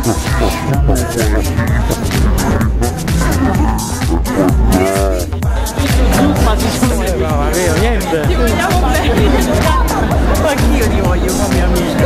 Ma si sono brava, vero, niente. Ti vogliamo bene. Ma anch'io ti voglio come amici.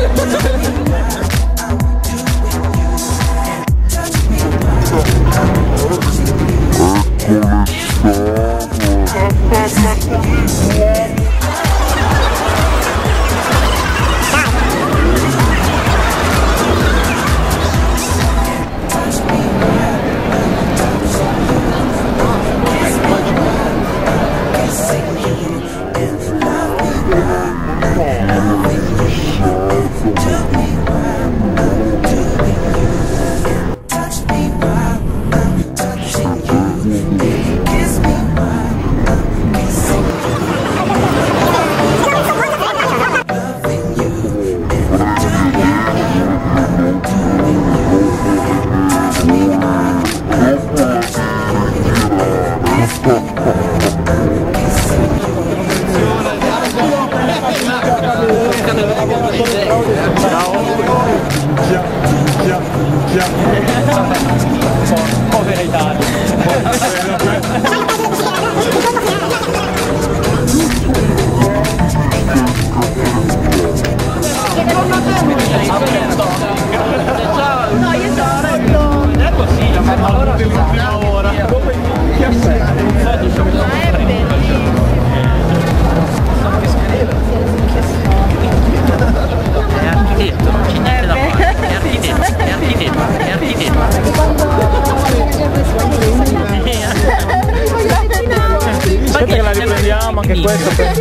Povera Italia. No, io sono. Non è così, ma allora prima ora. Come ti aspetti? Ma è bellissimo. È architetto, non c'è niente da fare. È architetto, è architetto, è architetto. Aspetta che la riprendiamo anche questa per